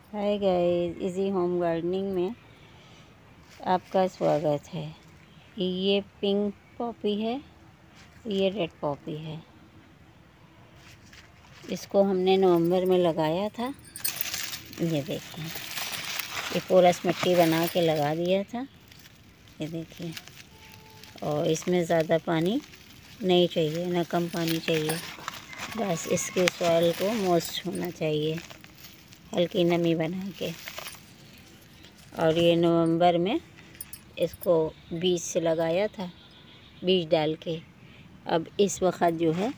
हाय guys, easy home gardening में आपका स्वागत है। ये पिंक पॉपी है, ये रेड पॉपी है। इसको हमने नवंबर में लगाया था। ये देखिए, ये पोरस मिट्टी बना के लगा दिया था। ये देखिए, और इसमें ज़्यादा पानी नहीं चाहिए, ना कम पानी चाहिए। बस इसके सॉइल को मॉइस्ट होना चाहिए, हल्की नमी बना के। और ये नवंबर में इसको बीज से लगाया था, बीज डाल के। अब इस वक्त जो है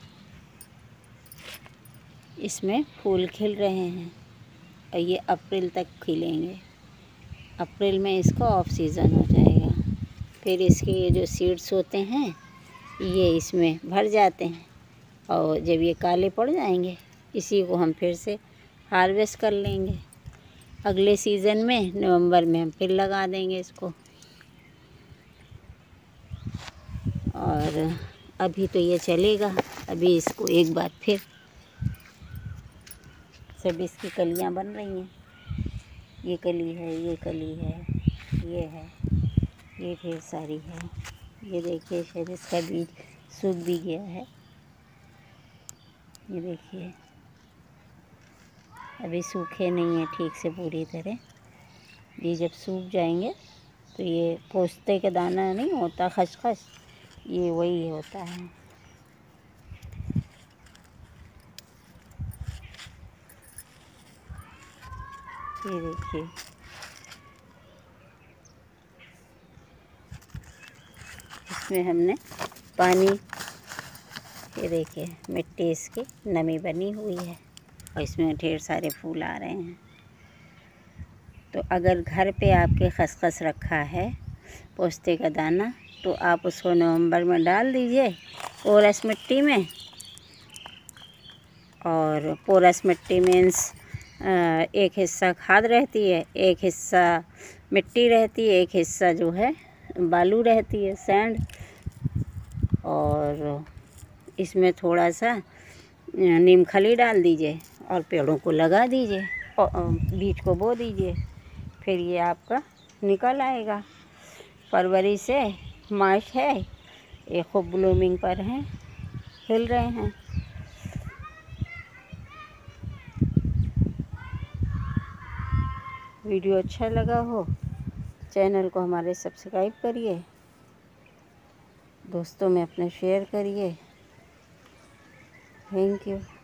इसमें फूल खिल रहे हैं और ये अप्रैल तक खिलेंगे। अप्रैल में इसका ऑफ सीज़न हो जाएगा। फिर इसके ये जो सीड्स होते हैं ये इसमें भर जाते हैं और जब ये काले पड़ जाएंगे इसी को हम फिर से हार्वेस्ट कर लेंगे। अगले सीज़न में नवंबर में हम फिर लगा देंगे इसको। और अभी तो ये चलेगा। अभी इसको एक बार फिर सब इसकी कलियां बन रही हैं। ये कली है, ये कली है, ये है, ये ढेर सारी है। ये देखिए, शायद इसका बीज सूख भी गया है। ये देखिए, अभी सूखे नहीं है ठीक से पूरी तरह। ये जब सूख जाएंगे तो ये पोस्ते का दाना नहीं होता, खसखस, ये वही होता है। ये देखिए, इसमें हमने पानी, ये देखिए मिट्टी इसकी नमी बनी हुई है और इसमें ढेर सारे फूल आ रहे हैं। तो अगर घर पे आपके खसखस रखा है, पोस्ते का दाना, तो आप उसको नवंबर में डाल दीजिए पोरस मिट्टी में। और पोरस मिट्टी मीन्स एक हिस्सा खाद रहती है, एक हिस्सा मिट्टी रहती है, एक हिस्सा जो है बालू रहती है, सैंड। और इसमें थोड़ा सा नीम खली डाल दीजिए और पेड़ों को लगा दीजिए और बीज को बो दीजिए। फिर ये आपका निकल आएगा। फरवरी से मार्च है, ये खूब ब्लूमिंग पर हैं, खिल रहे हैं। वीडियो अच्छा लगा हो, चैनल को हमारे सब्सक्राइब करिए, दोस्तों में अपने शेयर करिए। Thank you.